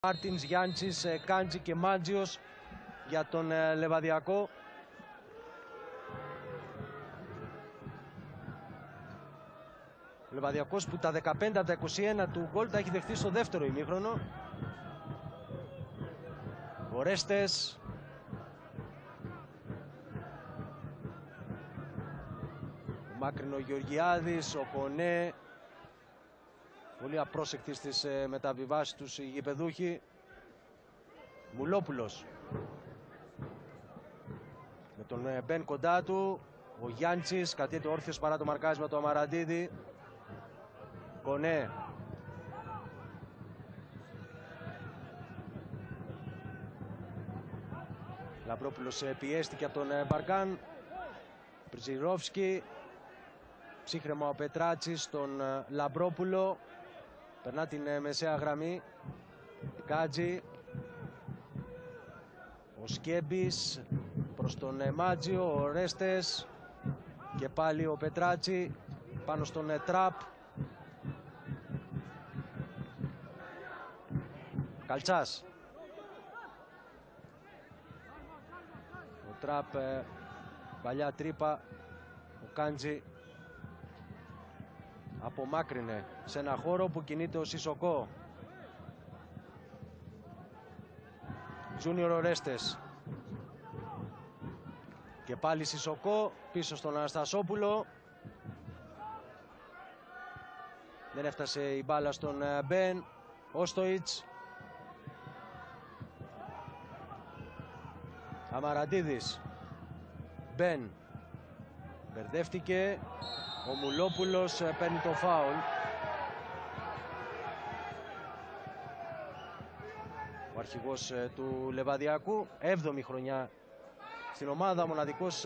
Μάρτινς, Γιάντσης, Κάντζη και Μάντζιος για τον Λεβαδιακό. Ο Λεβαδιακός που τα 15 από τα 21 του γκολ τα έχει δεχτεί στο δεύτερο ημίχρονο. Ο Ρέστες. Ο Μάκρυνο Γεωργιάδης, ο Κονέ. Πολύ απρόσεκτοι στις μεταβιβάσεις τους οι γηπεδούχοι. Μουλόπουλος. Με τον Μπεν κοντά του. Ο Γιάντσης κατήεται όρθιος παρά το μαρκάρισμα του Αμαραντίδη. Κονέ. Λαμπρόπουλος πιέστηκε από τον Μπαρκάν. Πριτζιρόφσκι. Ψύχρεμα ο Πετράτσης στον Λαμπρόπουλο. Περνά την μεσαία γραμμή. Κάτζη. Ο Σκέμπης προς τον Μάτζιο. Ο Ρέστες. Και πάλι ο Πετράτσι πάνω στον Τραπ. Καλτσάς. Ο Τραπ, παλιά τρύπα. Ο Κάντζη απομάκρυνε σε ένα χώρο που κινείται ο Σισοκό. Τζούνιορ Ορέστες. Και πάλι Σισοκό πίσω στον Αναστασόπουλο. Δεν έφτασε η μπάλα στον Μπεν. Όστοιτς. Αμαραντίδης. Μπεν. Μπερδεύτηκε. Ο Μουλόπουλος παίρνει το φάουλ. Ο αρχηγός του Λεβαδιακού. 7η χρονιά στην ομάδα. Μοναδικός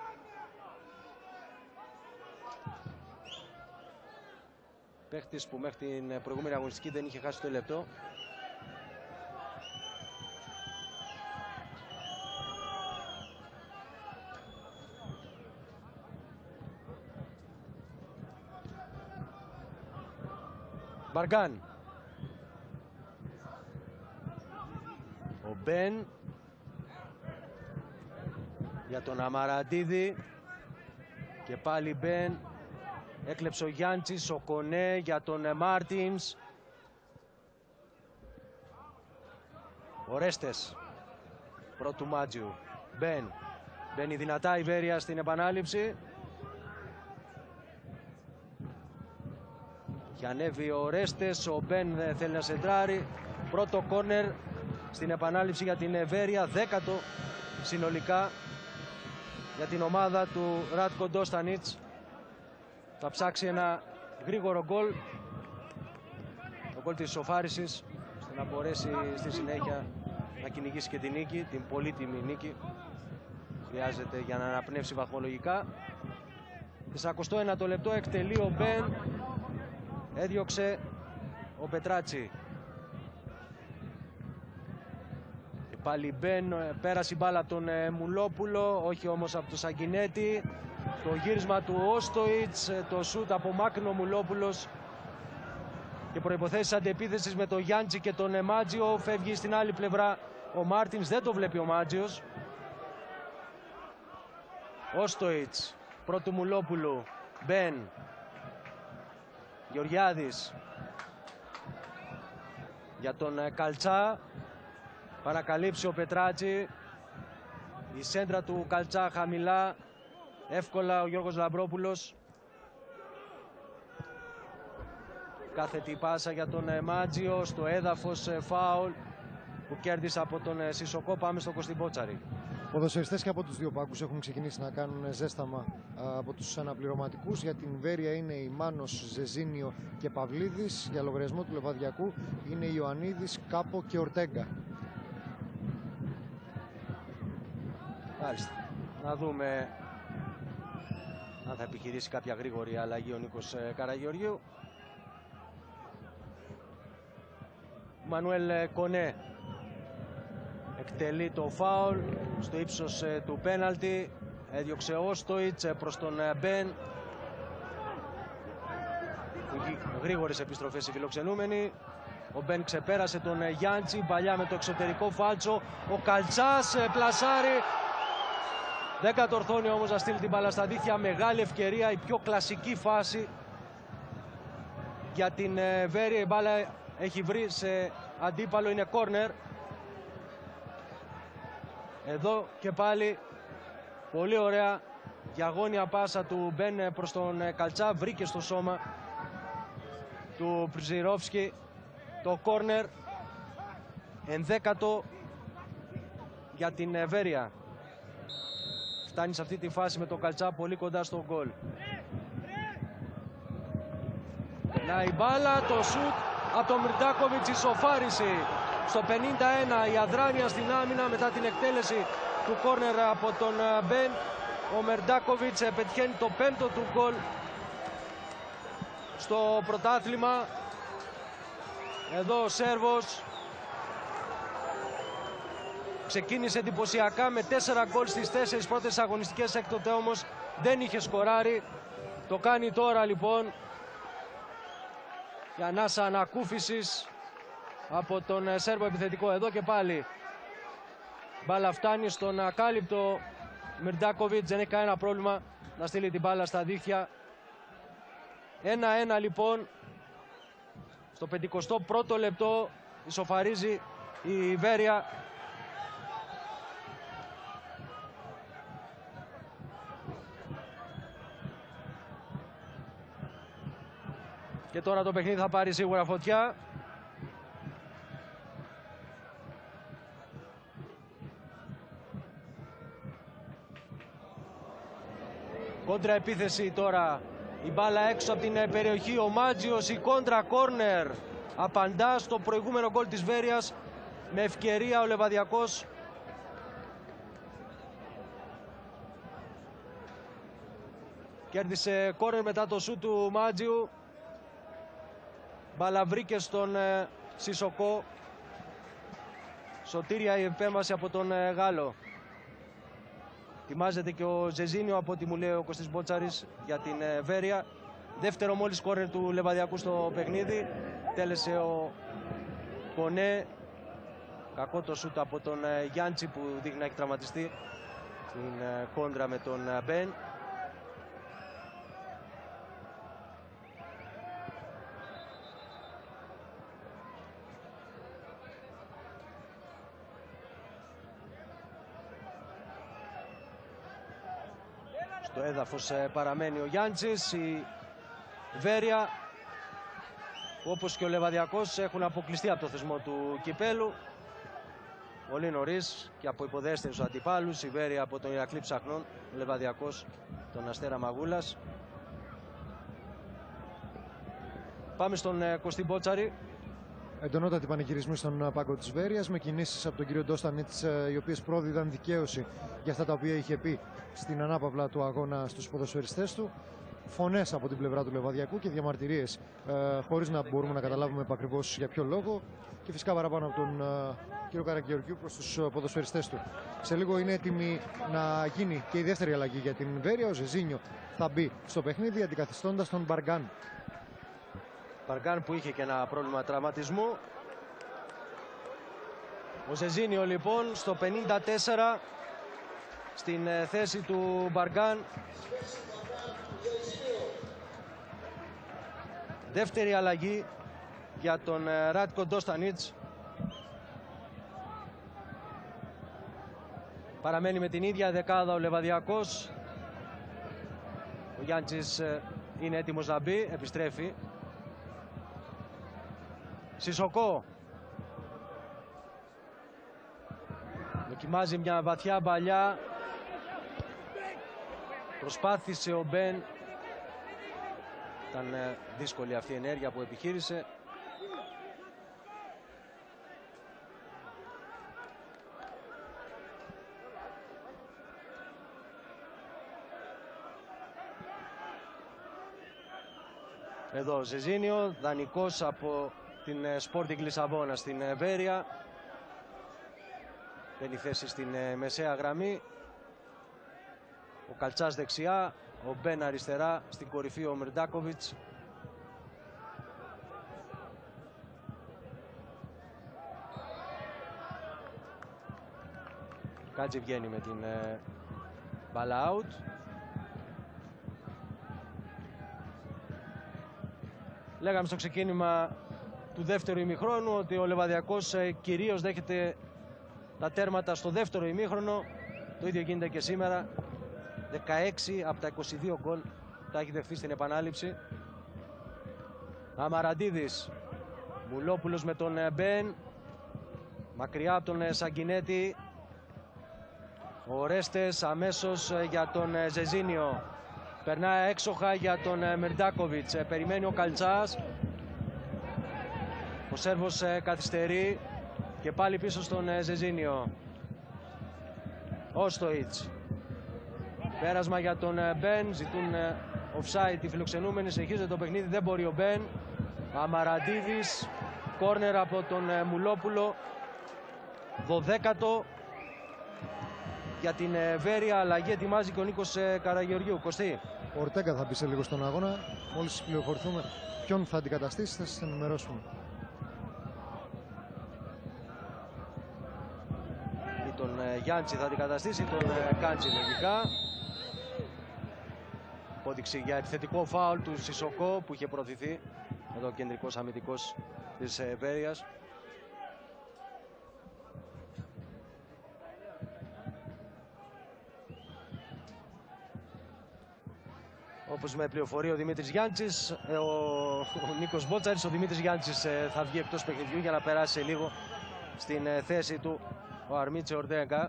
παίχτης που μέχρι την προηγούμενη αγωνιστική δεν είχε χάσει το λεπτό. Μπαργκάν. Ο Μπεν για τον Αμαραντίδη. Και πάλι Μπεν. Έκλεψε ο Γιάντσης, ο Κονέ για τον Μάρτινς. Ο Ρέστες. Πρώτου Μάτζιου. Μπεν. Μπαίνει δυνατά η Βέρεια στην επανάληψη. Και ανέβει ο Ρέστες, ο Μπεν θέλει να σεντράρει. Πρώτο κόρνερ στην επανάληψη για την Βέρεια. 10ο συνολικά για την ομάδα του Ράτκο Ντόστανιτς. Θα ψάξει ένα γρήγορο γκολ. Το γκολ της ισοφάρισης, ώστε να μπορέσει στη συνέχεια να κυνηγήσει και την νίκη, την πολύτιμη νίκη που χρειάζεται για να αναπνεύσει βαθμολογικά. 41ο λεπτό, εκτελεί ο Μπεν. Έδιωξε ο Πετράτσι. Και πάλι Μπεν, πέρασε η μπάλα από τον Μουλόπουλο, όχι όμως από τον Σαγκινέτη. Το γύρισμα του Όστοιτς, το σούτ από Μάκρυνο Μουλόπουλος. Και προϋποθέσεις αντεπίθεσης με τον Γιάντσι και τον Μάτζιο. Φεύγει στην άλλη πλευρά ο Μάρτινς, δεν το βλέπει ο Μάτζιος. Όστοιτς, πρώτου Μουλόπουλου. Μπεν. Γεωργιάδης για τον Καλτσά. Παρακαλύψει ο Πετράτσι. Η σέντρα του Καλτσά χαμηλά. Εύκολα ο Γιώργος Λαμπρόπουλος. Κάθετη πάσα για τον Μάτζιο. Στο έδαφος φάουλ που κέρδισε από τον Σισοκό. Πάμε στο Κωστιμπότσαρη. Ποδοσφαιριστές και από τους δύο πάγκους έχουν ξεκινήσει να κάνουν ζέσταμα από τους αναπληρωματικούς. Για την Βέρεια είναι η Μάνος, Ζεζίνιο και Παυλίδης. Για λογαριασμό του Λεβαδιακού είναι η Ιωαννίδης, Κάπο και Ορτέγκα. Μάλιστα. Να δούμε αν θα επιχειρήσει κάποια γρήγορη αλλαγή ο Νίκος Καραγεωργίου. Μανουέλ Κονέ εκτελεί το φάουλ στο ύψος του πέναλτι. Έδιωξε ο Όστοιτς προς τον Μπεν. Γρήγορες επιστροφές οι φιλοξενούμενοι. Ο Μπεν ξεπέρασε τον Γιάντσι, παλιά με το εξωτερικό φάλτσο. Ο Καλτσάς πλασάρει. Δεν κατορθώνει όμως να στείλει την μπάλα στα δίχτυα. Μεγάλη ευκαιρία, η πιο κλασική φάση για την Βέρεια. Η μπάλα έχει βρει σε αντίπαλο, είναι κόρνερ. Εδώ και πάλι πολύ ωραία διαγώνια πάσα του Μπεν προς τον Καλτσά. Βρήκε στο σώμα του Πριζιρόφσκι το κόρνερ. Ενδέκατο για την Βέρεια. Φτάνει σε αυτή τη φάση με τον Καλτσά πολύ κοντά στο γκολ. Να η μπάλα, το σουτ από τον Μιρντάκοβιτς, ισοφάριση στο 51. Η αδράνεια στην άμυνα μετά την εκτέλεση του κόρνερ από τον Μπεν. Ο Μιρντάκοβιτς πετυχαίνει το 5ο του γκολ στο πρωτάθλημα. Εδώ ο Σέρβος ξεκίνησε εντυπωσιακά με 4 γκολ στις 4 πρώτες αγωνιστικές, έκτοτε όμως δεν είχε σκοράρει. Το κάνει τώρα λοιπόν για ανάσα ανακούφισης από τον Σέρβο επιθετικό. Εδώ και πάλι μπάλα φτάνει στον ακάλυπτο Μιρντάκοβιτς, δεν έχει κανένα πρόβλημα να στείλει την μπάλα στα δίχτυα. 1-1 λοιπόν. Στο 51ο λεπτό ισοφαρίζει η Βέρεια. Και τώρα το παιχνίδι θα πάρει σίγουρα φωτιά. Κόντρα επίθεση τώρα. Η μπάλα έξω από την περιοχή. Ο Μάτζιος, η κόντρα κόρνερ. Απαντά στο προηγούμενο γκολ της Βέρειας. Με ευκαιρία ο Λεβαδιακός. Κέρδισε κόρνερ μετά το σούτ του Μάτζιου. Μπάλα βρήκε στον Σισοκό. Σωτήρια η επέμβαση από τον Γάλλο. Ετοιμάζεται και ο Ζεζίνιο από ό,τι μου λέει ο Κωστής Μπότσαρης για την Βέρεια. Δεύτερο μόλις κόρνερ του Λεβαδιακού στο παιχνίδι. Τέλεσε ο Κονέ. Κακό το σούτ από τον Γιάντσι που δείχνει να έχει τραυματιστεί στην κόντρα με τον Μπεν. Στο έδαφος παραμένει ο Γιάντσης. Η Βέρεια, όπως και ο Λεβαδιακός, έχουν αποκλειστεί από το θεσμό του κυπέλου. Πολύ νωρίς και από υποδέστερους αντιπάλους. Η Βέρεια από τον Ηρακλή Ψαχνών, ο Λεβαδιακός τον Αστέρα Μαγούλας. Πάμε στον Κωστή Μπότσαρη. Εντονότατοι πανηγυρισμοί στον πάγκο της Βέρειας, με κινήσεις από τον κύριο Ντόστανιτς, οι οποίες πρόδιδαν δικαίωση για αυτά τα οποία είχε πει στην ανάπαυλα του αγώνα στους ποδοσφαιριστές του. Φωνές από την πλευρά του Λεβαδιακού και διαμαρτυρίες, χωρίς να μπορούμε να καταλάβουμε επακριβώς για ποιο λόγο. Και φυσικά παραπάνω από τον κύριο Καραγεωργιού προς τους ποδοσφαιριστές του. Σε λίγο είναι έτοιμη να γίνει και η δεύτερη αλλαγή για την Βέρεια. Ο Ζεζίνιο θα μπει στο παιχνίδι αντικαθιστώντας τον Μπαργκάν. Μπαργκάν που είχε και ένα πρόβλημα τραυματισμού. Ο Ζεζίνιο λοιπόν στο 54 στην θέση του Μπαργκάν. Δεύτερη αλλαγή για τον Ράτκο Ντόστανιτς. Παραμένει με την ίδια δεκάδα ο Λεβαδιακός. Ο Γιάντσης είναι έτοιμος να μπει, επιστρέφει. Σισοκό. Δοκιμάζει μια βαθιά μπαλιά. Προσπάθησε ο Μπεν. Ήταν δύσκολη αυτή η ενέργεια που επιχείρησε. Εδώ ο Ζεζίνιο, δανεικός από την Sporting Λισαβόνα στην Βέρεια. Παίρνει θέση στην μεσαία γραμμή. Ο Καλτσάς δεξιά, ο Μπεν αριστερά, στην κορυφή ο Μιρντάκοβιτς. Κάτζη βγαίνει με την μπάλα out. Λέγαμε στο ξεκίνημα του δεύτερου ημιχρόνου ότι ο Λεβαδιακός κυρίως δέχεται τα τέρματα στο δεύτερο ημίχρονο. Το ίδιο γίνεται και σήμερα. 16 από τα 22 γκολ τα έχει δεχθεί στην επανάληψη. Αμαραντίδης, Μουλόπουλος με τον Μπεν, μακριά από τον Σαγκινέτη. Ο Ρέστες αμέσως για τον Ζεζίνιο. Περνάει έξοχα για τον Μερντάκοβιτς. Περιμένει ο Καλτσάς. Ο Σέρβος καθυστερεί και πάλι πίσω στον Ζεζίνιο. Όστοιτς. Πέρασμα για τον Μπεν. Ζητούν offside οι φιλοξενούμενοι. Συνεχίζεται το παιχνίδι. Δεν μπορεί ο Μπεν. Αμαραντίδης. Κόρνερ από τον Μουλόπουλο. 12ο για την Βέρεια. Αλλαγή ετοιμάζει και ο Νίκος Καραγεωργίου. Κωστή. Ο Ορτέγκα θα μπει σε λίγο στον αγώνα. Μόλις πληροφορηθούμε ποιον θα αντικαταστήσει, θα σας ενημερώσουμε. Ή τον Γιάντσι θα αντικαταστήσει, τον Κάντζη λογικά. Υπόδειξη για επιθετικό φάουλ του Σισοκό που είχε προωθηθεί. Εδώ ο κεντρικός αμυντικός της Βέρειας. Όπως με πληροφορεί ο Δημήτρης Γιάντσης, ο Νίκος Μπότσαρης, ο Δημήτρης Γιάντσης θα βγει εκτός παιχνιδιού για να περάσει λίγο στην θέση του ο Αρμίτσε Ορτέγκα.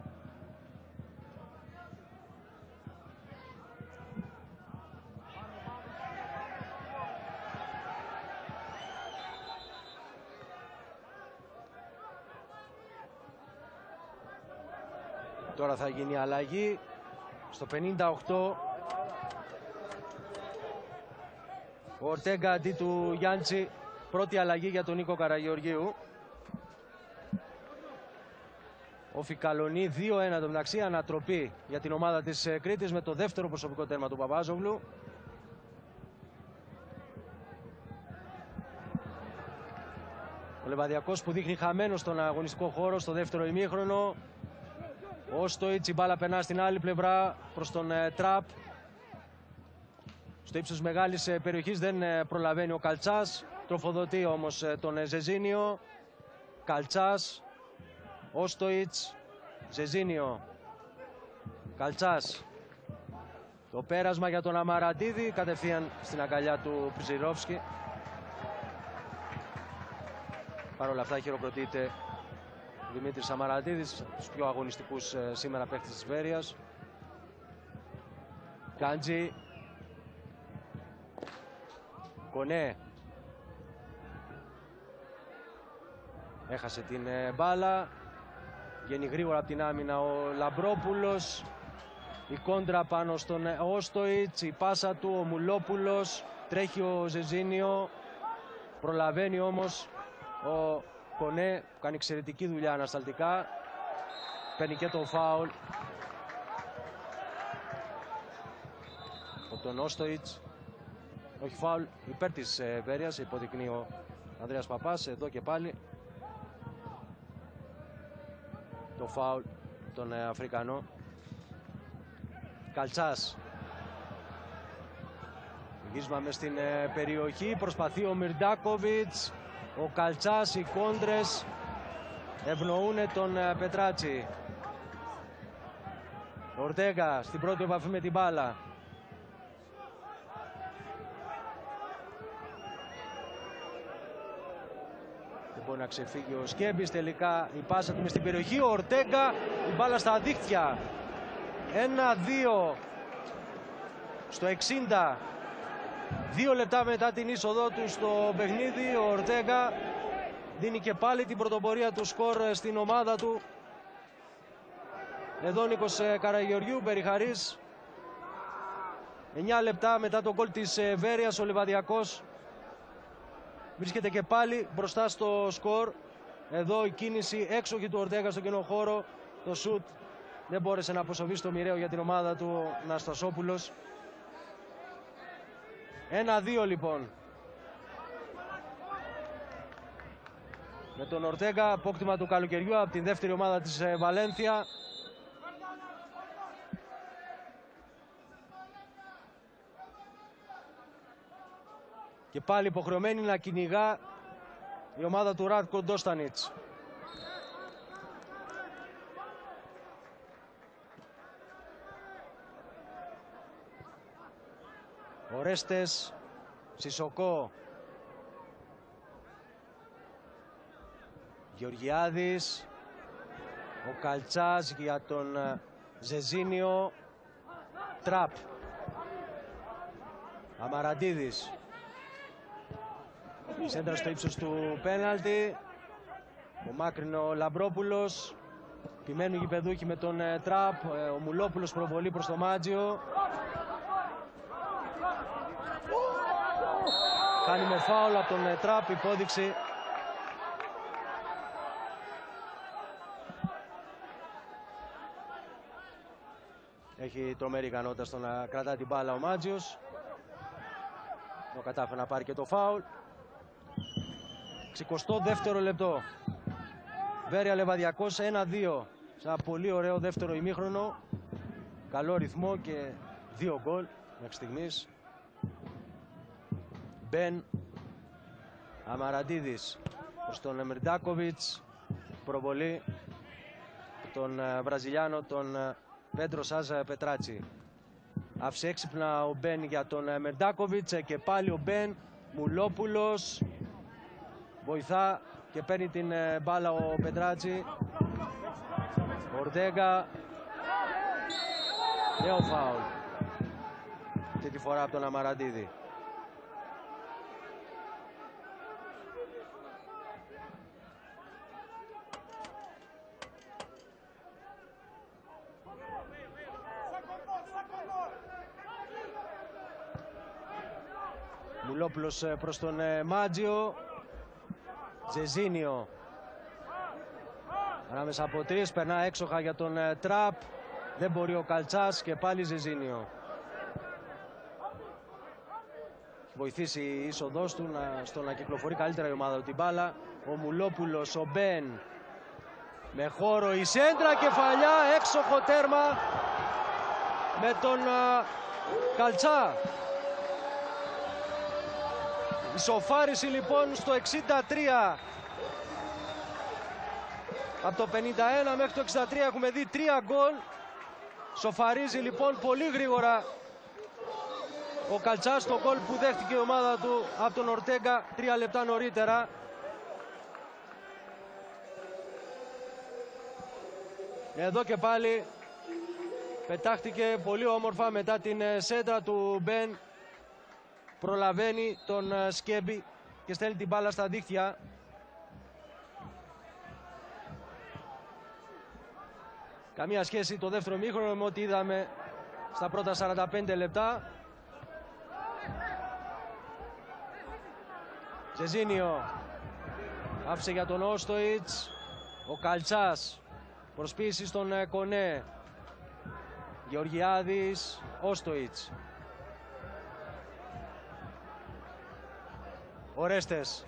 Τώρα θα γίνει αλλαγή στο 58. Ο Ορτέγκα αντί του Γιάντσι. Πρώτη αλλαγή για τον Νίκο Καραγεωργίου. Ο Φικαλονί 2-1 το μεταξύ, ανατροπή για την ομάδα της Κρήτης με το δεύτερο προσωπικό τέρμα του Παπάζογλου. Ο Λεβαδιακός που δείχνει χαμένο στον αγωνιστικό χώρο στο δεύτερο ημίχρονο. Ο Όστοιτς, η μπάλα περνά στην άλλη πλευρά προς τον Τραπ. Στο ύψος μεγάλης περιοχής δεν προλαβαίνει ο Καλτσάς. Τροφοδοτεί όμως τον Ζεζίνιο. Καλτσάς. Όστοιτς. Ζεζίνιο. Καλτσάς. Το πέρασμα για τον Αμαραντίδη. Κατευθείαν στην αγκαλιά του Πριζιρόφσκι. Παρ' όλα αυτά χειροκροτείται ο Δημήτρης Αμαραντίδης, τους πιο αγωνιστικούς σήμερα παίκτες της Βέρειας. Κάντζη. Κονέ. Έχασε την μπάλα. Βγαίνει γρήγορα από την άμυνα ο Λαμπρόπουλος. Η κόντρα πάνω στον Όστοιτς. Η πάσα του ο Μουλόπουλος. Τρέχει ο Ζεζίνιο. Προλαβαίνει όμως ο Κονέ που κάνει εξαιρετική δουλειά ανασταλτικά. Παίρνει και το φάουλ από τον Όστοιτς. Όχι φάουλ υπέρ της Βέρειας, υποδεικνύει ο Ανδρέας Παπάς. Εδώ και πάλι το φάουλ τον Αφρικανό. Καλτσάς. Γύρισμα μες στην περιοχή. Προσπαθεί ο Μιρντάκοβιτς. Ο Καλτσάς, οι κόντρες ευνοούν τον Πετράτσι. Ορτέγκα στην πρώτη επαφή με την μπάλα. Δεν μπορεί να ξεφύγει ο Σκέμπης. Τελικά η πάσα του μες στην περιοχή. Ο Ορτέγκα, η μπάλα στα δίχτυα. 1-2 στο 60. 2 λεπτά μετά την είσοδό του στο παιχνίδι, ο Ορτέγκα δίνει και πάλι την πρωτοπορία του σκορ στην ομάδα του. Εδώ Νίκος Καραγεωργίου, Περιχαρής. 9 λεπτά μετά τον γκολ της Βέρειας, ο Λεβαδιακός βρίσκεται και πάλι μπροστά στο σκορ. Εδώ η κίνηση έξοχη του Ορτέγκα στον κοινό χώρο. Το σουτ δεν μπόρεσε να αποσοβήσει το μοιραίο για την ομάδα του Ναστασόπουλος. 1-2 λοιπόν. με τον Ορτέγκα, απόκτημα του καλοκαιριού από τη δεύτερη ομάδα της Βαλένθια. Και πάλι υποχρεωμένη να κυνηγά η ομάδα του Ράτκο Ντόστανιτς. Ορέστες, Σισοκό, Γεωργιάδης, ο Καλτσάς για τον Ζεζίνιο, Τραπ, Αμαραντίδης, σέντρα στο ύψος του πέναλτι, ο Μάκρυνο Λαμπρόπουλος, επιμένουν οι γηπεδούχοι με τον Τραπ, ο Μουλόπουλος προβολή προς το Μάτζιο. Κάνουμε φάουλ από τον Τραπ, υπόδειξη. Έχει τρομερή ικανότητα στο να κρατά την μπάλα ο Μάτζιος. Το κατάφερε να πάρει και το φάουλ. 62ο λεπτό. Βέρεια Λεβαδιακός 1-2. Σε ένα πολύ ωραίο δεύτερο ημίχρονο. Καλό ρυθμό και 2 γκολ μέχρι στιγμής. Μπεν Αμαραντίδης προς τον Μιρντάκοβιτς, προβολή τον Βραζιλιάνο, τον Πέντρο Σάζα Πετράτσι. Άφησε έξυπνα ο Μπεν για τον Μιρντάκοβιτς και πάλι ο Μπεν. Μουλόπουλος βοηθά και παίρνει την μπάλα ο Πετράτσι. Ορτέγκα, νέο φάουλ αυτή τη φορά από τον Αμαραντίδη. Μουλόπουλος προς τον Μάτζιο. Ζεζίνιο ανάμεσα από τρεις, περνά έξοχα για τον Τραπ. Δεν μπορεί ο Καλτσάς και πάλι Ζεζίνιο. Έχει βοηθήσει η είσοδός του στο να κυκλοφορεί καλύτερα η ομάδα του την μπάλα. Ο Μουλόπουλος, ο Μπεν με χώρο, η σέντρα, κεφαλιά, έξοχο τέρμα με τον Καλτσά. Ισοφάριση λοιπόν στο 63. Από το 51 μέχρι το 63 έχουμε δει 3 γκολ. Σοφαρίζει λοιπόν πολύ γρήγορα ο Καλτσάς το γκολ που δέχτηκε η ομάδα του από τον Ορτέγκα 3 λεπτά νωρίτερα. Εδώ και πάλι πετάχτηκε πολύ όμορφα μετά την σέντρα του Μπεν. Προλαβαίνει τον Σκέμπι και στέλνει την μπάλα στα δίχτυα. Καμία σχέση το δεύτερο μήχρονο με ό,τι είδαμε στα πρώτα 45 λεπτά. Ζεζίνιο άφησε για τον Όστοιτς. Ο Καλτσάς, προσποίηση στον Κονέ. Γεωργιάδης, Όστοιτς. Ορέστες.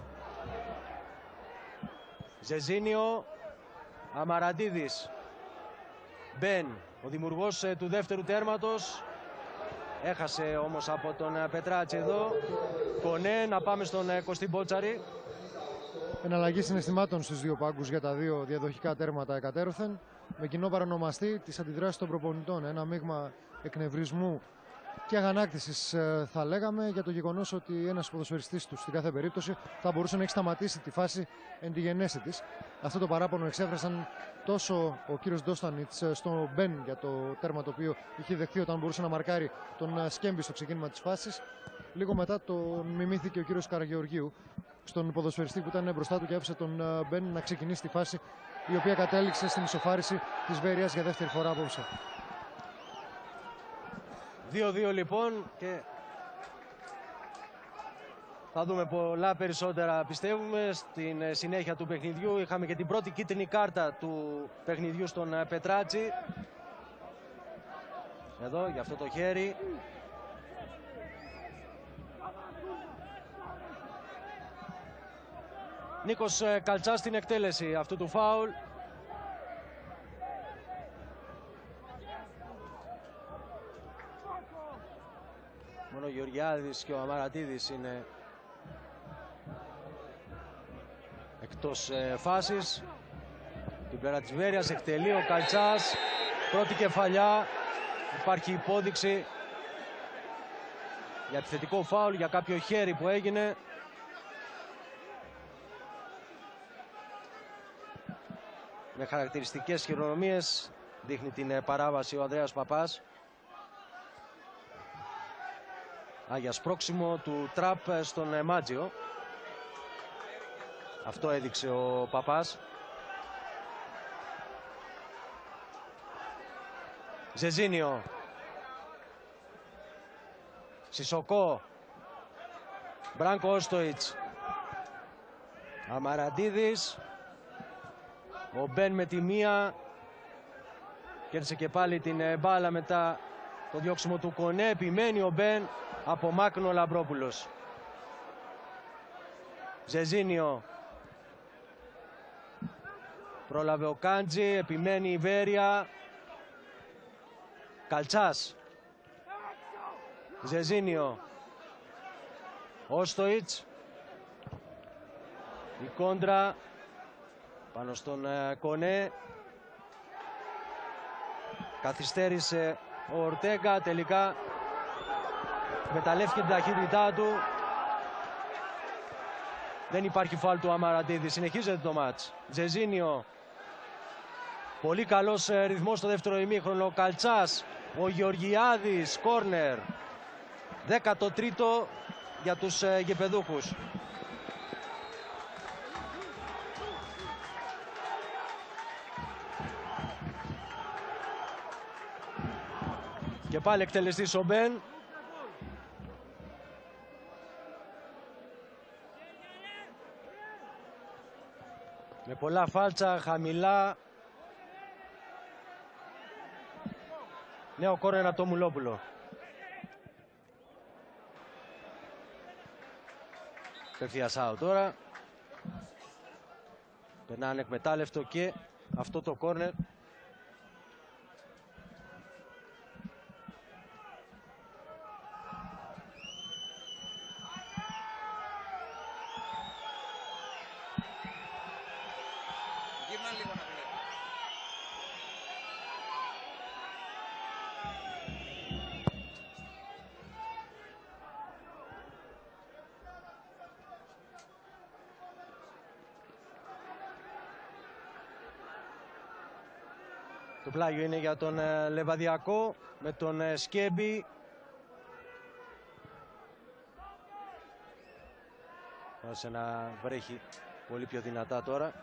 Ζεζίνιο, Αμαραντίδης. Μπεν, ο δημιουργός του δεύτερου τέρματος. Έχασε όμως από τον Πετράτσι εδώ. Κονέ, να πάμε στον Κωστή Μπότσαρη. Εναλλαγή συναισθημάτων στους δύο πάγκους για τα δύο διαδοχικά τέρματα εκατέρωθεν. Με κοινό παρονομαστή τις αντιδράσεις των προπονητών. Ένα μείγμα εκνευρισμού και αγανάκτησης θα λέγαμε, για το γεγονός ότι ένας ποδοσφαιριστής του στην κάθε περίπτωση θα μπορούσε να έχει σταματήσει τη φάση εν τη γενέση της. Αυτό το παράπονο εξέφρασαν τόσο ο κύριος Ντόστανιτς στο Μπεν για το τέρμα το οποίο είχε δεχθεί όταν μπορούσε να μαρκάρει τον Σκέμπι στο ξεκίνημα της φάσης. Λίγο μετά τον μιμήθηκε ο κύριος Καραγεωργίου στον ποδοσφαιριστή που ήταν μπροστά του και άφησε τον Μπεν να ξεκινήσει τη φάση, η οποία κατέληξε στην ισοφάριση της Βέρειας για δεύτερη φορά απόψε. 2-2 λοιπόν και θα δούμε πολλά περισσότερα πιστεύουμε στην συνέχεια του παιχνιδιού. Είχαμε και την πρώτη κίτρινη κάρτα του παιχνιδιού στον Πετράτσι. Εδώ για αυτό το χέρι. Νίκος Καλτσάς στην εκτέλεση αυτού του φάουλ. Μόνο ο Γεωργιάδης και ο Αμαρατίδης είναι εκτός φάσης. Την πλευρά της Βέρειας εκτελεί ο Καλτσάς. Πρώτη κεφαλιά. Υπάρχει υπόδειξη για επιθετικό φάουλ, για κάποιο χέρι που έγινε. Με χαρακτηριστικές χειρονομίες δείχνει την παράβαση ο Ανδρέας Παπάς. Για σπρώξιμο του τραπ στον Μάτζιο. Αυτό έδειξε ο Παπάς. Ζεζίνιο. Σισοκό. Μπράνκο Όστοιτς. Αμαραντίδης. Ο Μπεν με τη μία. Κέρδισε και πάλι την μπάλα μετά το διώξιμο του Κονέ. Επιμένει ο Μπεν. Απομάκρυνε ο Λαμπρόπουλος. Ζεζίνιο. Πρόλαβε ο Κάντζη. Επιμένει η Βέρεια. Καλτσάς. Ζεζίνιο. Όστοιτς. Η κόντρα πάνω στον Κονέ. Καθυστέρησε ο Ορτέγκα. Τελικά μεταλλεύτηκε την ταχύτητά του. Δεν υπάρχει φάουλ του Αμαραντίδη. Συνεχίζεται το μάτς. Ζεζίνιο. Πολύ καλός ρυθμός στο δεύτερο ημίχρονο. Ο Καλτσάς. Ο Γεωργιάδης. Κόρνερ. 13ο για τους γηπεδούχους. Και πάλι εκτελεστής ο Μπεν. Με πολλά φάλτσα, χαμηλά. Νέο κόρνερ από το Μουλόπουλο. Πευθείας out τώρα. Περνάνε εκμετάλλευτο και αυτό το κόρνερ. Το πλάγιο είναι για τον Λεβαδιακό με τον Σκέμπη. Άσε να βρέχει πολύ πιο δυνατά τώρα.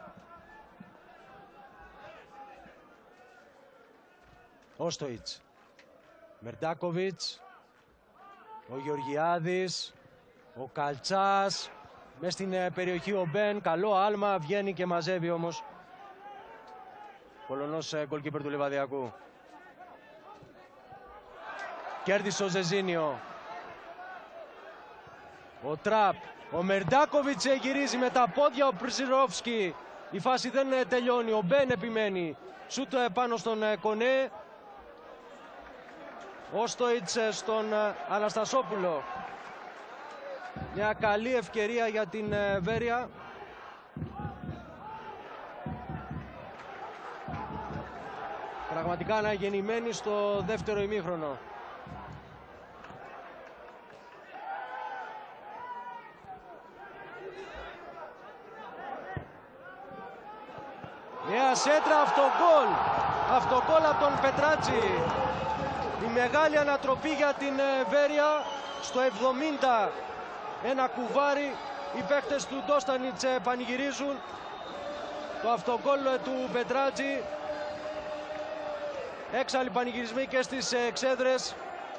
Όστοιτς. Μερντάκοβιτς. Ο Γεωργιάδης. Ο Καλτσάς. Μες στην περιοχή ο Μπεν. Καλό άλμα. Βγαίνει και μαζεύει όμως. Πολωνός γκολκίπερ του Λεβαδιακού. Κέρδισε ο Ζεζίνιο. Ο Τραπ. Ο Μερντάκοβιτς γυρίζει με τα πόδια. Ο Πρζιρόφσκι. Η φάση δεν τελειώνει. Ο Μπεν επιμένει. Σούτ πάνω στον Κονέ. Όστοιτς στον Αναστασόπουλο. Μια καλή ευκαιρία για την Βέρεια. Πραγματικά αναγεννημένη στο δεύτερο ημίχρονο. Νέα σέντρα, αυτογκόλ. Αυτογκόλ από τον Πετράτσι. Η μεγάλη ανατροπή για την Βέρεια. Στο 70 ένα κουβάρι. Οι παίκτες του Ντόστανιτς πανηγυρίζουν το αυτογκόλ του Πετράτσι. Έξαλλοι πανηγυρισμοί και στις εξέδρες.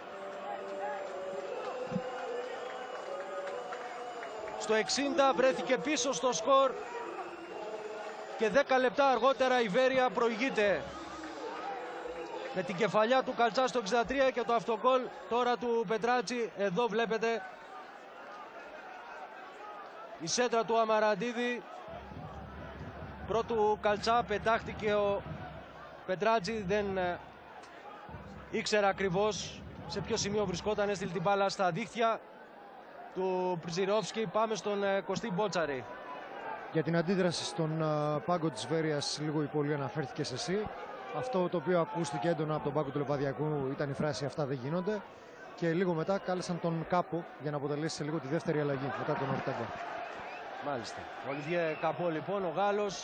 Στο 60 βρέθηκε πίσω στο σκορ και 10 λεπτά αργότερα η Βέρεια προηγείται με την κεφαλιά του Καλτσά στο 63 και το αυτογκόλ τώρα του Πετράτσι. Εδώ βλέπετε Η σέντρα του Αμαραντίδη. Πρώτου καλτσά πετάχτηκε ο Πετράτζη. Δεν ήξερα ακριβώς σε ποιο σημείο βρισκόταν. Έστειλε την μπάλα στα δίχτυα του Πριτζιρόφσκι. Πάμε στον Κωστή Μπότσαρη. Για την αντίδραση στον πάγκο της Βέρειας λίγο ή πολύ αναφέρθηκες εσύ. Αυτό το οποίο ακούστηκε έντονα από τον πάγκο του Λεβαδιακού ήταν η φράση «αυτά δεν γίνονται». Και λίγο μετά κάλεσαν τον Κάπο για να αποτελέσει σε λίγο τη δεύτερη αλλαγή μετά τον Ορτέγκα. Μάλιστα. Ο Ολιβιέ Κάπο λοιπόν, ο Γάλλος,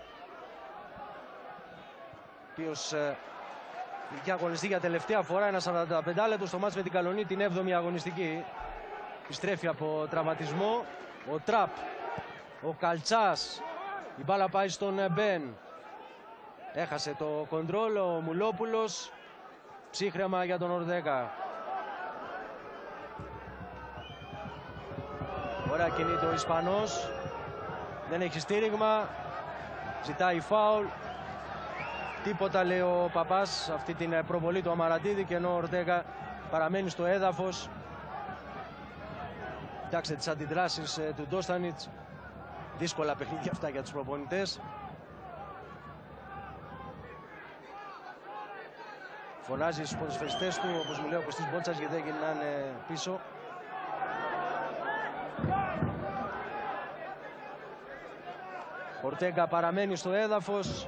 ο οποίος είχε αγωνιστεί για τελευταία φορά ένα 45 λεπτό στο μάτς με την Καλονή, την 7η αγωνιστική. Επιστρέφει από τραυματισμό. Ο Τραπ, ο Καλτσάς, η μπάλα πάει στον Μπεν. Έχασε το κοντρόλ ο Μουλόπουλος. Ψύχρεμα για τον Ορτέγκα. Ωραία κινείται ο Ισπανός. Δεν έχει στήριγμα. Ζητάει φάουλ. Τίποτα λέει ο Παπάς αυτή την προβολή του Αμαραντίδη, και ενώ ο Ορτέγκα παραμένει στο έδαφος. Κοιτάξτε τις αντιδράσεις του Ντόστανιτς. Δύσκολα παιχνίδια αυτά για τους προπονητές. Φωνάζει στους ποδοσφαιριστές του, όπως μου λέει ο Κωστής Μπότσας, γιατί δεν γυρνάνε πίσω. Ορτέγκα παραμένει στο έδαφος.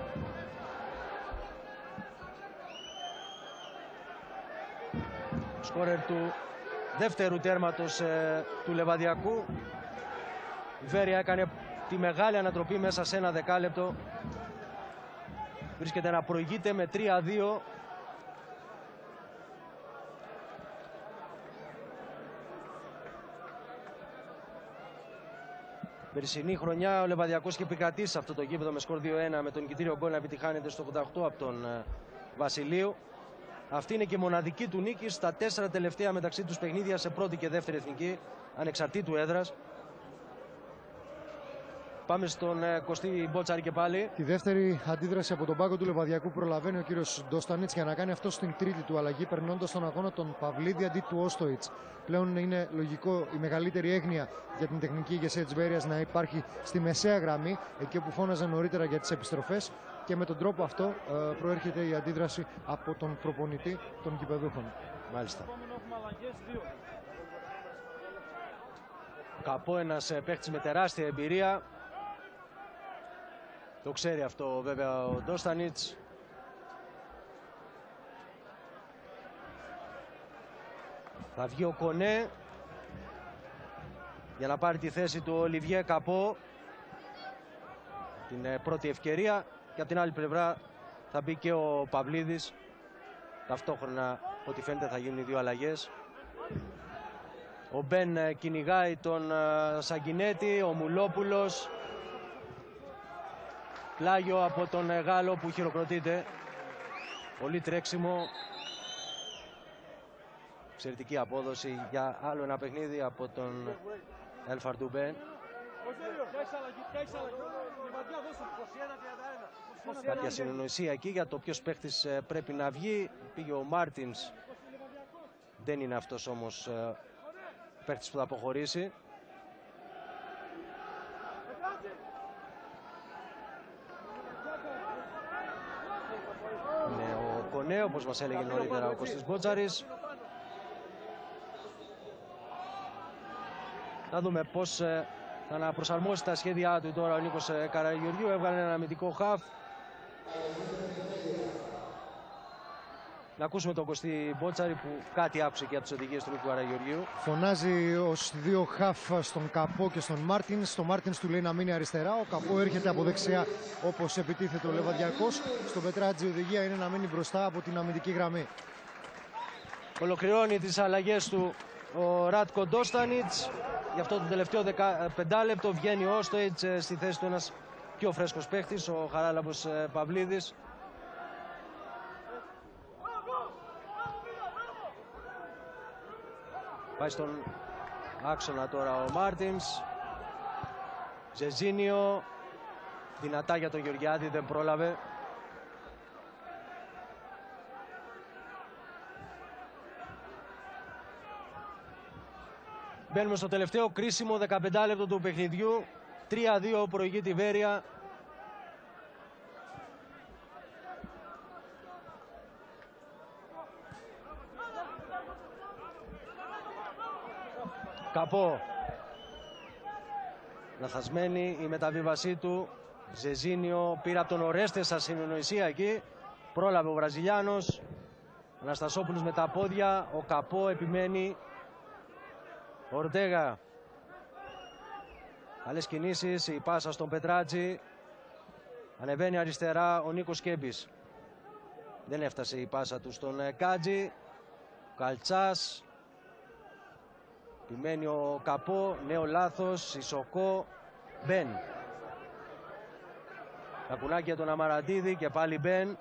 Σκόρερ του δεύτερου τέρματος του Λεβαδιακού. Η Βέρεια έκανε τη μεγάλη ανατροπή μέσα σε ένα δεκάλεπτο. Βρίσκεται να προηγείται με 3-2. Περσινή χρονιά ο Λεβαδιακός είχε επικρατήσει σε αυτό το γήπεδο με σκορ 2-1, με τον νικητήριο γκολ να επιτυχάνεται στο 88 από τον Βασιλείου. Αυτή είναι και η μοναδική του νίκη στα 4 τελευταία μεταξύ τους παιχνίδια σε πρώτη και δεύτερη εθνική, ανεξαρτήτου έδρας. Πάμε στον Κωστή Μπότσαρη και πάλι. Τη δεύτερη αντίδραση από τον πάγκο του Λεβαδιακού προλαβαίνει ο κύριος Ντόστανιτς για να κάνει αυτό στην τρίτη του αλλαγή, περνώντας τον αγώνα τον Παυλίδη αντί του Όστοιτς. Πλέον είναι λογικό η μεγαλύτερη έγνοια για την τεχνική ηγεσία της Βέρειας να υπάρχει στη μεσαία γραμμή, εκεί όπου φώναζαν νωρίτερα για τις επιστροφές, και με τον τρόπο αυτό προέρχεται η αντίδραση από τον προπονητή των γηπεδούχων. Μάλιστα. Καπό, ένας παίχτης με τεράστια εμπειρία. Το ξέρει αυτό βέβαια ο Ντόστανιτς. Θα βγει ο Κονέ για να πάρει τη θέση του Ολιβιέ Καπό. Την πρώτη ευκαιρία. Και από την άλλη πλευρά θα μπει και ο Παυλίδης. Ταυτόχρονα, ό,τι φαίνεται, θα γίνουν οι δύο αλλαγές. Ο Μπεν κυνηγάει τον Σαγκινέτη, ο Μουλόπουλος. Πλάγιο από τον Γάλλο που χειροκροτείται. Πολύ τρέξιμο. Εξαιρετική απόδοση για άλλο ένα παιχνίδι από τον Ελφαρντού Μπεν. Κάποια συνεννοησία εκεί για το ποιος παίχτης πρέπει να βγει. Πήγε ο Μάρτινς. Δεν είναι αυτός όμως παίχτης που θα αποχωρήσει. Είναι ο Κονέ, όπως μας έλεγε νωρίτερα ο Κωστής Μπότσαρης. Να δούμε πώς θα αναπροσαρμόσει τα σχέδιά του τώρα ο Νίκος Καραγεωργίου. Έβγαλε ένα αμυντικό χαφ. Να ακούσουμε τον Κωστή Μπότσαρη που κάτι άκουσε και από τις οδηγίες του Νίκου Καραγεωργίου. Φωνάζει ως δύο χαφ στον Καπό και στον Μάρτινς. Στο Μάρτινς του λέει να μείνει αριστερά. Ο Καπό έρχεται από δεξιά όπως επιτίθεται ο Λεβαδιακός. Στο Πετράτζι η οδηγία είναι να μείνει μπροστά από την αμυντική γραμμή. Ολοκληρώνει τις αλλαγές του ο Ράτκο Ντόστανιτς. Γι' αυτό το τελευταίο 15 λεπτό βγαίνει ο Όστοιτς στη θέση του ένας πιο φρέσκος παίχτης, ο Χαράλαμπος Παυλίδης. Πάει στον άξονα τώρα ο Μάρτινς. Ζεζίνιο. Δυνατά για τον Γεωργιάδη, δεν πρόλαβε. Μπαίνουμε στο τελευταίο κρίσιμο 15 λεπτό του παιχνιδιού. 3-2 προηγεί τη Βέρεια. Καπό. Λαθασμένη η μεταβίβασή του. Ζεζίνιο πήρε από τον Ορέστε στα συνεννοησία εκεί. Πρόλαβε ο Βραζιλιάνος. Αναστασόπουλος με τα πόδια. Ο Καπό επιμένει. Ορτέγα. Καλές κινήσεις. Η πάσα στον Πετράτσι. Ανεβαίνει αριστερά ο Νίκος Σκέμπης. Δεν έφτασε η πάσα του στον Κάτζη. Καλτσάς. Επιμένει ο Καπό. Νέο λάθος. Σισοκό. Μπεν. Τα κουνάκια τον Αμαραντίδη και πάλι Μπεν.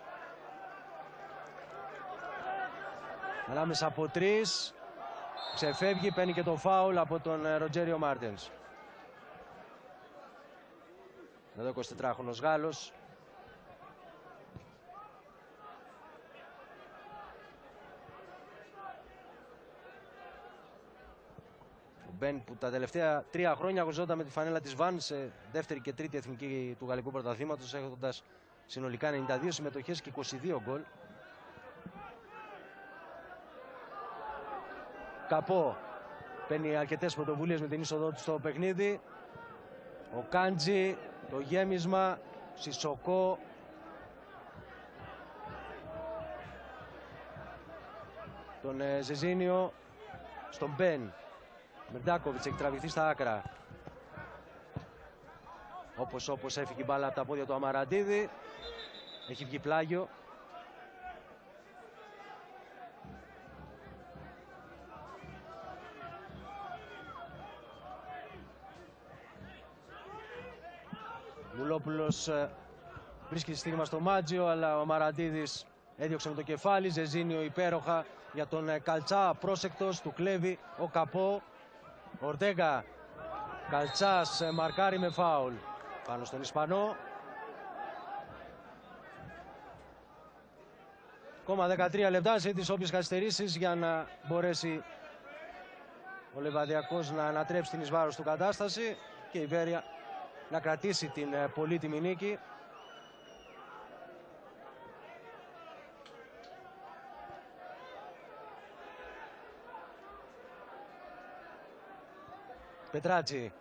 Ανάμεσα από τρεις. Ξεφεύγει, παίρνει και το φάουλ από τον Ροτζέριο Μάρτινς. Εδώ 24χρονος Γάλλος. Ο Μπεν που τα τελευταία 3 χρόνια αγωνιζόταν με τη φανέλα της Βαν σε δεύτερη και τρίτη εθνική του γαλλικού πρωταθλήματος, έχοντας συνολικά 92 συμμετοχές και 22 γκολ. Καπό παίρνει αρκετές πρωτοβουλίες με την είσοδό του στο παιχνίδι. Ο Κάντζη, το γέμισμα, Σισοκό. Τον Ζεζίνιο, στον Μπεν. Μερντάκοβιτς έχει τραβηχθεί στα άκρα. Όπως έφυγε η μπάλα από τα πόδια του Αμαραντίδη. Έχει βγει πλάγιο. Βουλόπουλος βρίσκει στίγμα στο Μάτζιο, αλλά ο Μαραντίδης έδιωξε με το κεφάλι. Ζεζίνιο υπέροχα για τον Καλτσά, πρόσεκτος, του κλέβει ο Καπό. Ορτέγα, Καλτσάς μαρκάρει με φάουλ πάνω στον Ισπανό. Ακόμα 13 λεπτά σε τις όποιες καθυστερήσεις για να μπορέσει ο Λεβαδιακός να ανατρέψει την εις βάρος του κατάσταση και η Βέρεια να κρατήσει την πολύτιμη νίκη. Πετράτσι.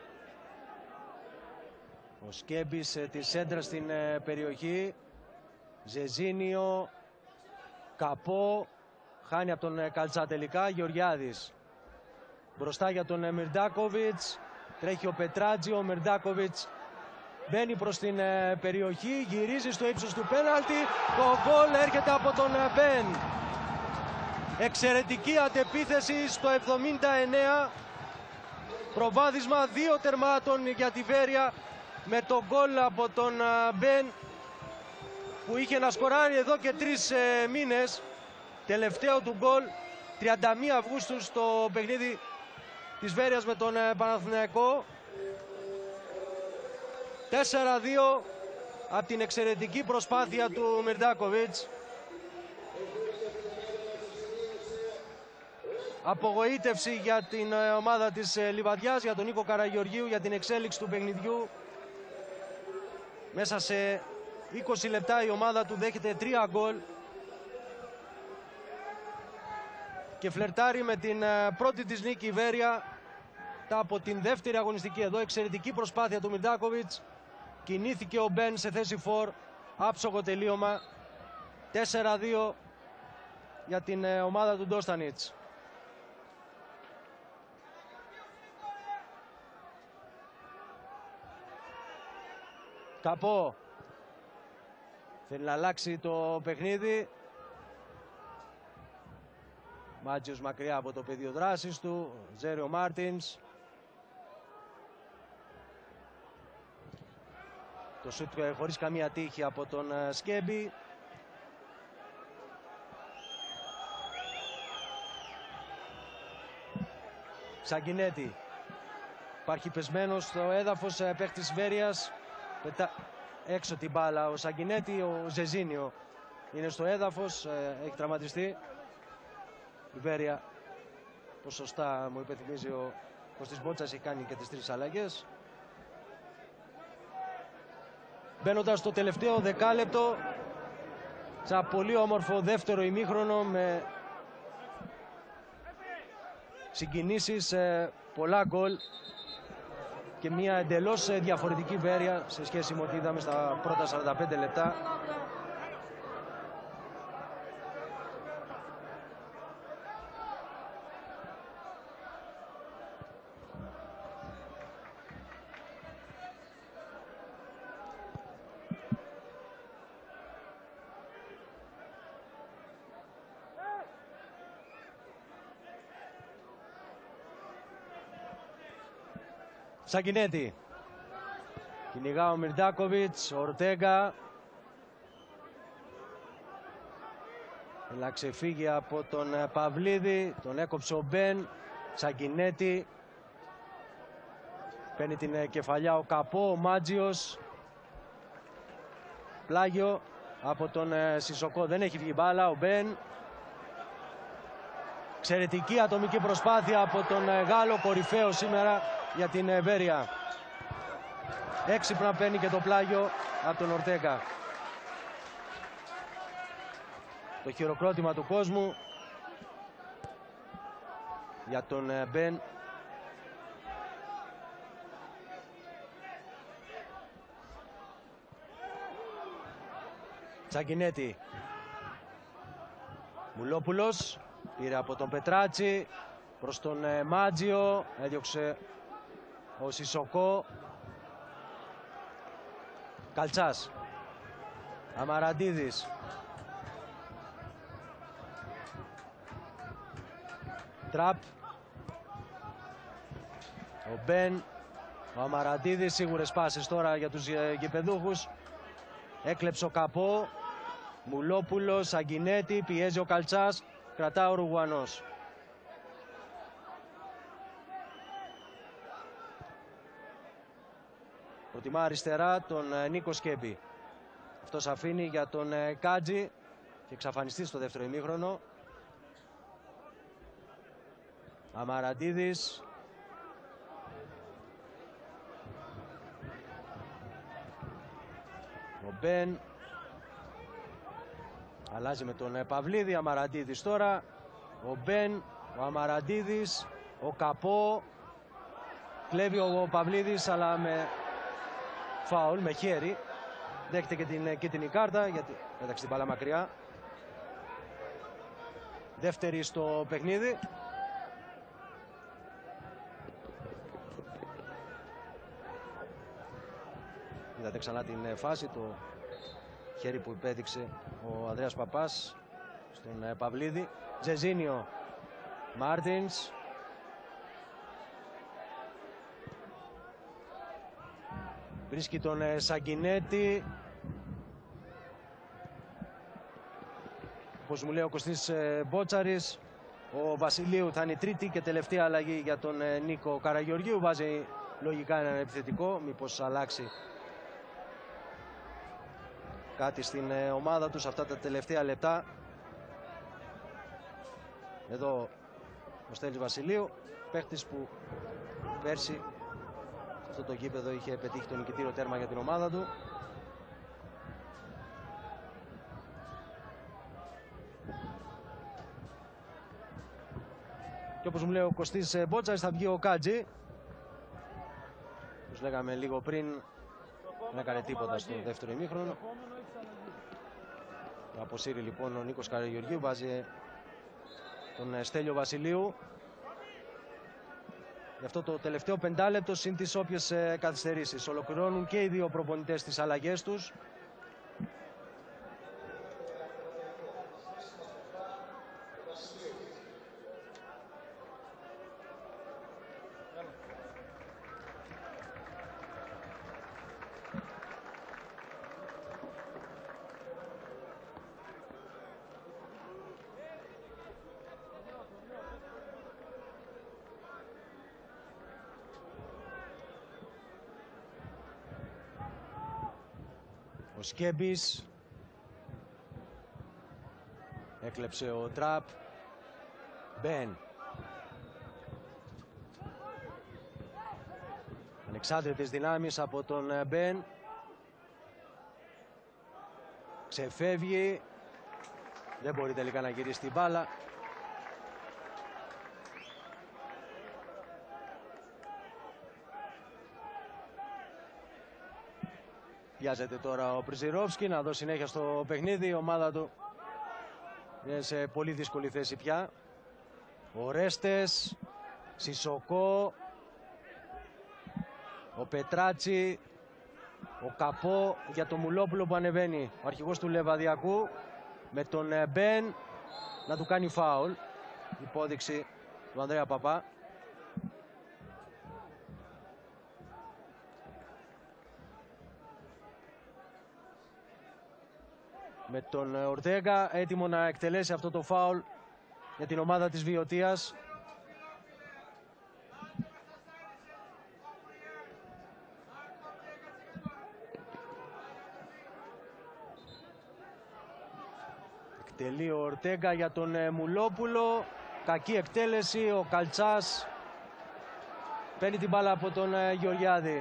Ο Σκέμπης τη σέντρα στην περιοχή. Ζεζίνιο. Καπό. Χάνει από τον Καλτσά τελικά. Γεωργιάδης. Μπροστά για τον Μιρντάκοβιτς. Τρέχει ο Πετράτσι. Ο Μιρντάκοβιτς μπαίνει προς την περιοχή. Γυρίζει στο ύψος του πέναλτι. Το γκολ έρχεται από τον Μπεν. Εξαιρετική αντεπίθεση στο 79. Προβάδισμα 2 τερμάτων για τη Βέρεια με το γκολ από τον Μπεν που είχε να σκοράρει εδώ και 3 μήνες. Τελευταίο του γκολ 31 Αυγούστου στο παιχνίδι της Βέρειας με τον Παναθηναϊκό. 4-2 από την εξαιρετική προσπάθεια του Μιρντάκοβιτς. Απογοήτευση για την ομάδα της Λιβαδιάς, για τον Νίκο Καραγεωργίου, για την εξέλιξη του παιχνιδιού. Μέσα σε 20 λεπτά η ομάδα του δέχεται 3 γκολ και φλερτάρει με την πρώτη της νίκη η Βέρεια από την δεύτερη αγωνιστική. Εδώ εξαιρετική προσπάθεια του Μιρντάκοβιτς. Κινήθηκε ο Μπεν σε θέση φορ. Άψογο τελείωμα. 4-2 για την ομάδα του Ντόστανιτς. Καπό θέλει να αλλάξει το παιχνίδι. Μάτζιος μακριά από το πεδίο δράσης του. Ζέριο Μάρτινς. Το σούτ χωρίς καμία τύχη από τον Σκέμπη. Σαγκινέτη. Υπάρχει πεσμένος στο έδαφος παίχτης Βέρειας. Έξω την μπάλα ο Σαγκινέτη, ο Ζεζίνιο είναι στο έδαφος, έχει τραυματιστεί. Η Βέρεια, πως σωστά μου υπενθυμίζει ο Ο Κωστής Μπότσας έχει κάνει και τις 3 αλλαγές. Μπαίνοντας στο τελευταίο δεκάλεπτο, σε ένα πολύ όμορφο δεύτερο ημίχρονο με συγκινήσεις, πολλά γκολ και μια εντελώς διαφορετική Βέρεια σε σχέση με ό,τι είδαμε στα πρώτα 45 λεπτά. Σαγκινέτη. Κυνηγά ο Μιρντάκοβιτς, ο Ορτέγκα. Ξεφύγει από τον Παυλίδη, τον έκοψε ο Μπεν. Σαγκινέτη. Παίρνει την κεφαλιά ο Καπό, ο Μάτζιος. Πλάγιο από τον Σισοκό, δεν έχει βγει μπάλα, ο Μπεν. Εξαιρετική ατομική προσπάθεια από τον Γάλλο, κορυφαίο σήμερα για την Βέρεια. Έξυπνα παίρνει και το πλάγιο από τον Ορτέγκα. Το χειροκρότημα του κόσμου για τον Μπεν. Τσαγκινέτη. Μουλόπουλος πήρε από τον Πετράτσι προς τον Μάτζιο, έδιωξε ο Σισοκό. Καλτσάς. Αμαραντίδης. Τραπ. Ο Μπεν. Ο Αμαραντίδης. Σίγουρες πάσες τώρα για τους γηπεδούχους. Έκλεψε ο Καπό. Μουλόπουλος. Σαγκινέτη. Πιέζει ο Καλτσάς. Κρατά ο Ρουγουανός. Προτιμά αριστερά τον Νίκο Σκέμπη. Αυτός αφήνει για τον Κάτζη και εξαφανιστεί στο δεύτερο ημίχρονο. Αμαραντίδης. Ο Μπεν. Αλλάζει με τον Παυλίδη. Αμαραντίδης τώρα. Ο Μπεν. Ο Αμαραντίδης. Ο Καπό. Κλέβει ο Παυλίδης αλλά με φάουλ, με χέρι. Δέχεται και την κίτρινη κάρτα γιατί πέταξε την μπάλα μακριά. Δεύτερη στο παιχνίδι. Είδατε ξανά την φάση, το χέρι που υπέδειξε ο Ανδρέας Παπάς στον Παυλίδη. Τζεζίνιο. Μάρτινς. Βρίσκει τον Σαγκινέτη. Όπως μου λέει ο Κωστής Μπότσαρης, ο Βασιλείου θα είναι η τρίτη και τελευταία αλλαγή για τον Νίκο Καραγεωργίου. Βάζει λογικά έναν επιθετικό, μήπως αλλάξει κάτι στην ομάδα τους αυτά τα τελευταία λεπτά. Εδώ ο Στέλιος Βασιλείου, παίχτης που πέρσι αυτό το γήπεδο είχε πετύχει το νικητήριο τέρμα για την ομάδα του. Και όπως μου λέει ο Κωστής Μπότσαρης, θα βγει ο Κάτζη. Όπως λέγαμε λίγο πριν, δεν έκανε τίποτα στο δεύτερο ημίχρονο. Θα αποσύρει λοιπόν ο Νίκος Καραγεωργίου, βάζει τον Στέλιο Βασιλείου. Γι' αυτό το τελευταίο πεντάλεπτο συν τις όποιες καθυστερήσεις. Ολοκληρώνουν και οι δύο προπονητές τις αλλαγές τους. Ο Σκέμπης. Έκλεψε ο Τραπ. Μπεν. Ανεξάρτητες δυνάμεις από τον Μπεν. Ξεφεύγει. Δεν μπορεί τελικά να γυρίσει την μπάλα. Πιάζεται τώρα ο Πριζιρόφσκι να δώσει συνέχεια στο παιχνίδι. Η ομάδα του είναι σε πολύ δύσκολη θέση πια. Ο Ρέστες, Σισοκό, ο Πετράτσι, ο Καπό για το Μουλόπουλο που ανεβαίνει. Ο αρχηγός του Λεβαδιακού με τον Μπεν να του κάνει φάουλ. Υπόδειξη του Ανδρέα Παπά. Με τον Ορτέγκα έτοιμο να εκτελέσει αυτό το φάουλ για την ομάδα της Βιωτίας. Εκτελεί ο Ορτέγκα για τον Μουλόπουλο. Κακή εκτέλεση. Ο Καλτσάς παίρνει την μπάλα από τον Γεωργιάδη.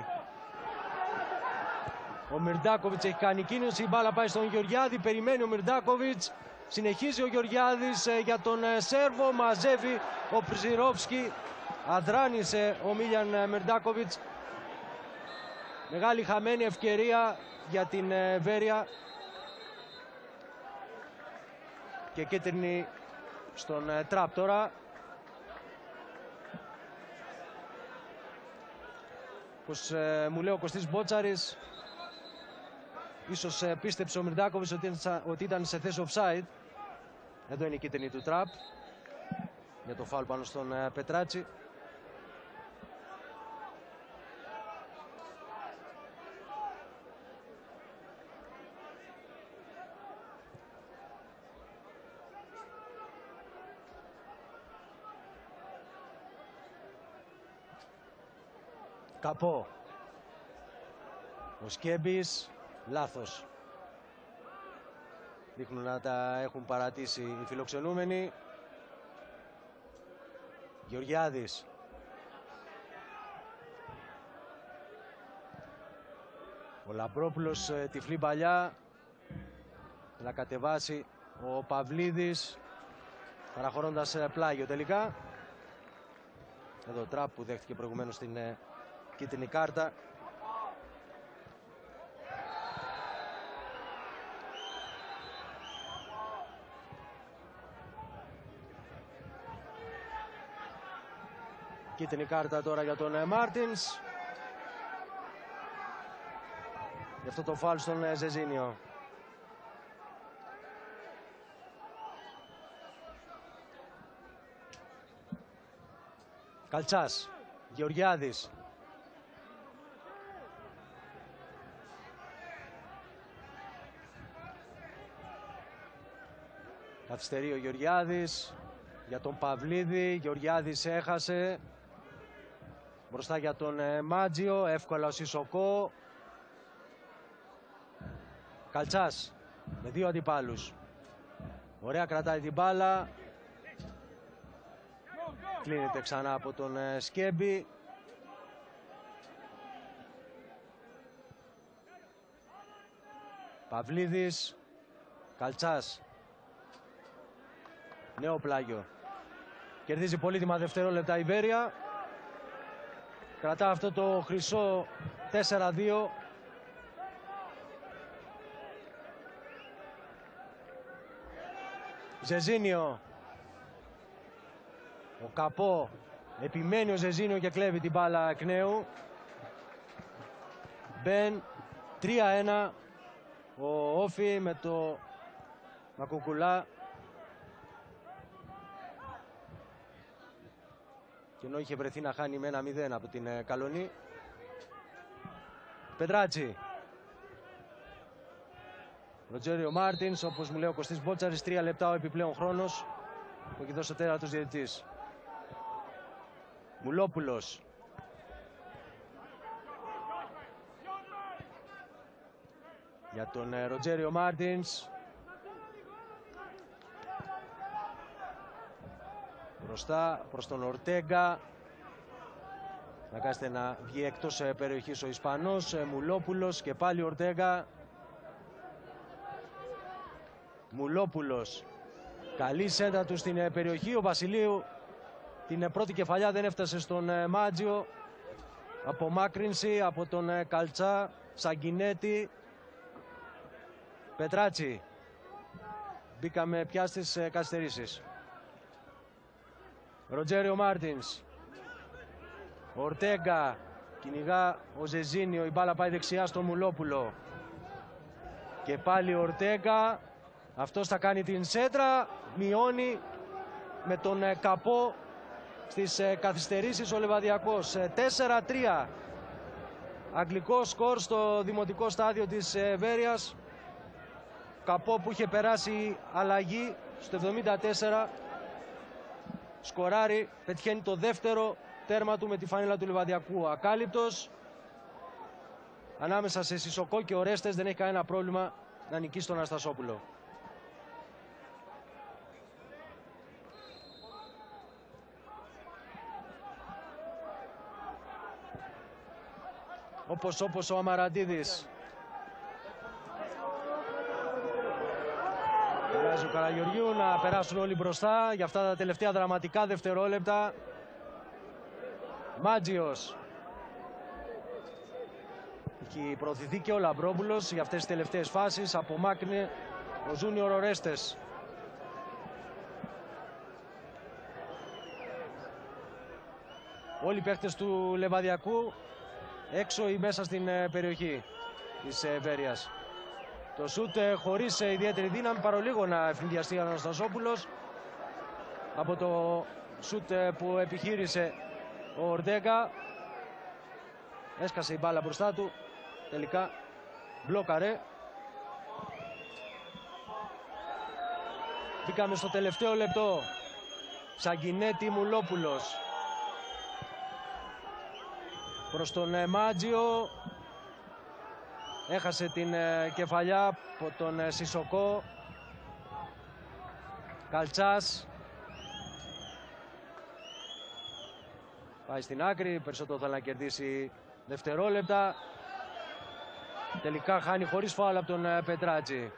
Ο Μιρντάκοβιτς έχει κάνει κίνηση, η μπάλα πάει στον Γεωργιάδη, περιμένει ο Μιρντάκοβιτς, συνεχίζει ο Γεωργιάδης για τον Σέρβο, μαζεύει ο Πριζιρόφσκι, αδράνησε ο Μίλιαν Μιρντάκοβιτς. Μεγάλη χαμένη ευκαιρία για την Βέρεια και κίτρινη στον Τραπ τώρα. Όπως μου λέει ο Κωστής Μπότσαρης, ίσως πίστεψε ο Μιρντάκοβιτς ότι ήταν σε θέση offside. Εδώ είναι η κίτρινη του Τραπ για το φάουλ πάνω στον Πετράτσι. Καπό. Ο Σκέμπης. Λάθος. Δείχνουν να τα έχουν παρατήσει οι φιλοξενούμενοι. Γεωργιάδης. Ο Λαμπρόπουλος τυφλή παλιά. Να κατεβάσει ο Παυλίδης, παραχωρώντας πλάγιο τελικά. Εδώ ο Τραπ που δέχτηκε προηγουμένως την κίτρινη κάρτα. Κίτρινη κάρτα τώρα για τον Μάρτινς. Γι' αυτό το φάουλ στον Ζεζίνιο. Καλτσάς. Γεωργιάδης. Καθυστερεί ο Γεωργιάδης για τον Παυλίδη. Γεωργιάδης έχασε. Μπροστά για τον Μάτζιο. Εύκολα ο Σισοκό. Καλτσάς με δύο αντιπάλους. Ωραία κρατάει την μπάλα. Κλείνεται ξανά από τον Σκέμπη. Παυλίδης. Καλτσάς. Νέο πλάγιο. Κερδίζει πολύτιμα δευτερόλεπτα η Βέρεια. Κρατά αυτό το χρυσό 4-2. Ζεζίνιο. Ο Καπό. Επιμένει ο Ζεζίνιο και κλέβει την μπάλα εκ νέου. Μπεν. 3-1. Ο Όφι με το Μακουκουλά. Και ενώ είχε βρεθεί να χάνει με 1-0 από την Καλονή. Πετράτσι. Ροτζέριο Μάρτινς, όπως μου λέει ο Κωστής Μπότσαρης, 3 λεπτά ο επιπλέον χρόνος που έχει δώσει τέρατος διαιτητής. Μουλόπουλος. Για τον Ροτζέριο Μάρτινς. Μπροστά προς τον Ορτέγκα. Αναγκάζεται να βγει εκτός περιοχής ο Ισπανός. Μουλόπουλος και πάλι Ορτέγκα. Μουλόπουλος. Καλή σέντα του στην περιοχή. Ο Βασιλείου την πρώτη κεφαλιά δεν έφτασε στον Μάτζιο. Απομάκρυνση από τον Καλτσά. Σαγκινέτη. Πετράτσι. Μπήκαμε πια στις καθυστερήσεις. Ροτζέριο Μάρτινς. Ορτέγκα. Κυνηγά ο Ζεζίνιο. Η μπάλα πάει δεξιά στον Μουλόπουλο. Και πάλι Ορτέγκα. Αυτός θα κάνει την σέντρα. Μειώνει με τον Καπό στις καθυστερήσεις ο Λεβαδιακός. 4-3. Αγγλικό σκορ στο δημοτικό στάδιο της Βέρειας. Καπό που είχε περάσει αλλαγή στο 74. Σκοράρει, πετυχαίνει το δεύτερο τέρμα του με τη φανέλα του Λεβαδιακού. Ακάλυπτος. Ανάμεσα σε Σισοκό και Ορέστες δεν έχει κανένα πρόβλημα να νικήσει τον Αναστασόπουλο. Όπως ο Αμαραντίδης. Βγάζει ο Καραγεωργίου να περάσουν όλοι μπροστά για αυτά τα τελευταία δραματικά δευτερόλεπτα. Μάτζιος. Έχει προωθηθεί και ο Λαμπρόπουλος για αυτές τις τελευταίες φάσεις. Απομάκρυνε ο Ζούνιορ Ορέστες. Όλοι οι παίχτες του Λεβαδιακού έξω ή μέσα στην περιοχή της Βέρειας. Το σούτ χωρίς ιδιαίτερη δύναμη, παρολίγο να ευνηδιαστεί ο Αναστασόπουλος από το σούτ που επιχείρησε ο Ορτέγκα. Έσκασε η μπάλα μπροστά του, τελικά μπλόκαρε. Μπήκαμε στο τελευταίο λεπτό. Σαγκινέτη, Μουλόπουλος. Προς τον Μάτζιο. Έχασε την κεφαλιά από τον Σισοκό. Καλτσάς. Πάει στην άκρη, περισσότερο θέλει να κερδίσει δευτερόλεπτα. Τελικά χάνει χωρίς φάουλ από τον Πετράτσι.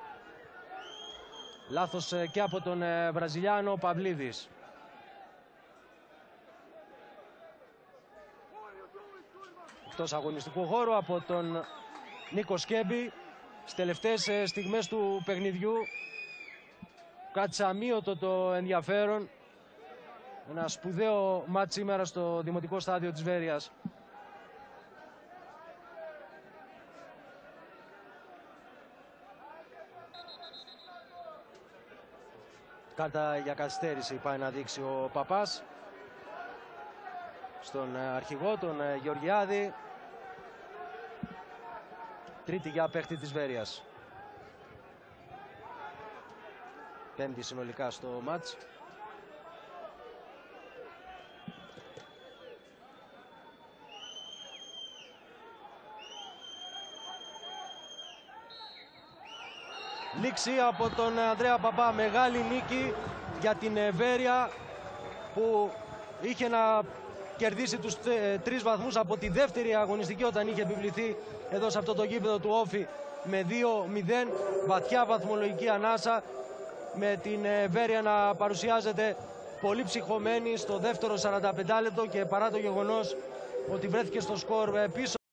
Λάθος και από τον Βραζιλιάνο Παυλίδης. Εκτός αγωνιστικού χώρου από τον Νίκο Σκέμπη. Στις τελευταίες στιγμές του παιχνιδιού κράτησε αμύωτο το ενδιαφέρον. Ένα σπουδαίο μάτς σήμερα στο δημοτικό στάδιο της Βέρειας. Κάρτα για καθυστέρηση πάει να δείξει ο Παπάς στον αρχηγό, τον Γεωργιάδη. Τρίτη για παίχτη της Βέρειας. Πέμπτη συνολικά στο μάτς. Λήξη από τον Ανδρέα Παπά. Μεγάλη νίκη για την Βέρεια που είχε να κερδίσει τους 3 βαθμούς από τη δεύτερη αγωνιστική όταν είχε επιβληθεί εδώ σε αυτό το γήπεδο του Όφη με 2-0. Βαθιά βαθμολογική ανάσα με την Βέρεια να παρουσιάζεται πολύ ψυχωμένη στο δεύτερο 45 λεπτό και παρά το γεγονός ότι βρέθηκε στο σκορ πίσω.